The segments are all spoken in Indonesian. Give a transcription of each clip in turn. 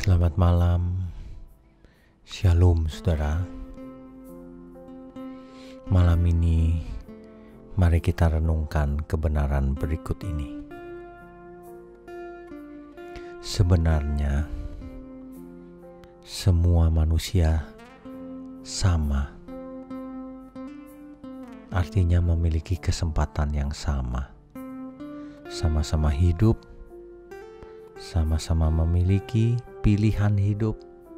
Selamat malam, Shalom saudara. Malam ini mari kita renungkan kebenaran berikut ini. Sebenarnya semua manusia sama, artinya memiliki kesempatan yang sama, sama-sama hidup, sama-sama memiliki pilihan hidup.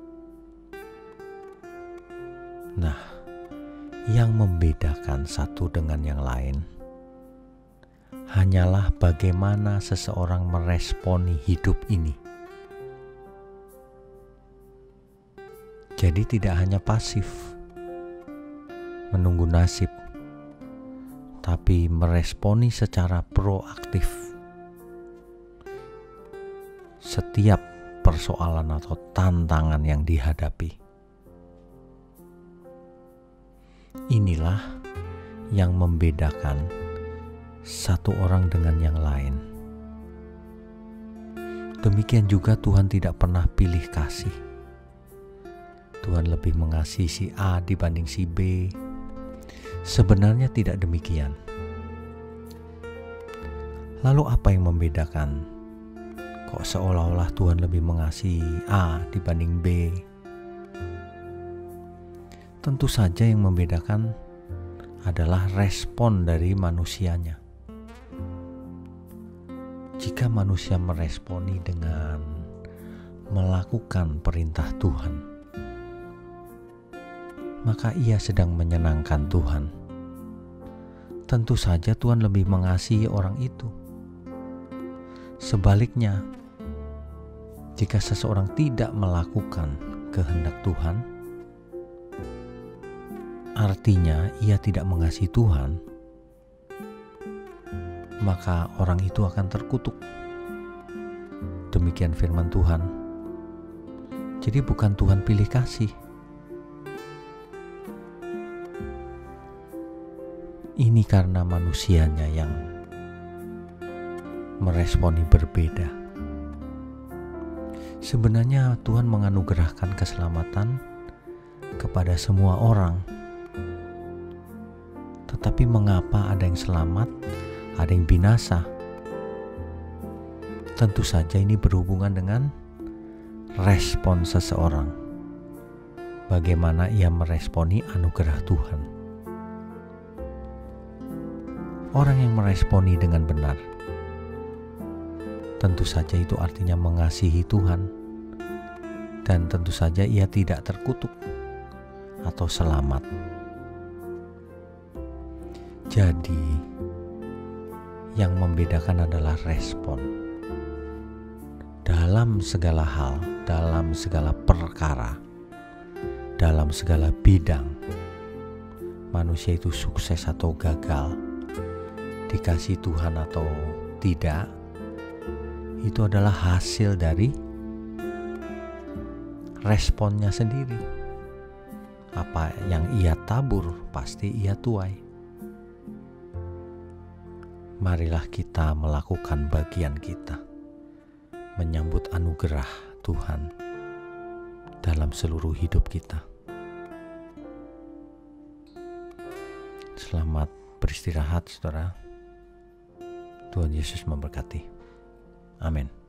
Nah, yang membedakan satu dengan yang lain hanyalah bagaimana seseorang meresponi hidup ini. Jadi tidak hanya pasif menunggu nasib, tapi meresponi secara proaktif setiap persoalan atau tantangan yang dihadapi. Inilah yang membedakan satu orang dengan yang lain. Demikian juga Tuhan tidak pernah pilih kasih. Tuhan lebih mengasihi si A dibanding si B. Sebenarnya tidak demikian. Lalu apa yang membedakan? Kok seolah-olah Tuhan lebih mengasihi A dibanding B? Tentu saja yang membedakan adalah respon dari manusianya. Jika manusia meresponi dengan melakukan perintah Tuhan, maka ia sedang menyenangkan Tuhan. Tentu saja Tuhan lebih mengasihi orang itu. Sebaliknya, jika seseorang tidak melakukan kehendak Tuhan, artinya ia tidak mengasihi Tuhan, maka orang itu akan terkutuk. Demikian firman Tuhan. Jadi bukan Tuhan pilih kasih. Ini karena manusianya yang meresponi berbeda. Sebenarnya Tuhan menganugerahkan keselamatan kepada semua orang. Tetapi mengapa ada yang selamat, ada yang binasa? Tentu saja ini berhubungan dengan respon seseorang. Bagaimana ia meresponi anugerah Tuhan. Orang yang meresponi dengan benar, tentu saja itu artinya mengasihi Tuhan. Dan tentu saja ia tidak terkutuk atau selamat. Jadi, yang membedakan adalah respon. Dalam segala hal, dalam segala perkara, dalam segala bidang, manusia itu sukses atau gagal, dikasih Tuhan atau tidak, itu adalah hasil dari responnya sendiri. Apa yang ia tabur, pasti ia tuai. Marilah kita melakukan bagian kita, menyambut anugerah Tuhan dalam seluruh hidup kita. Selamat beristirahat, saudara. Tuhan Yesus memberkati. Amin.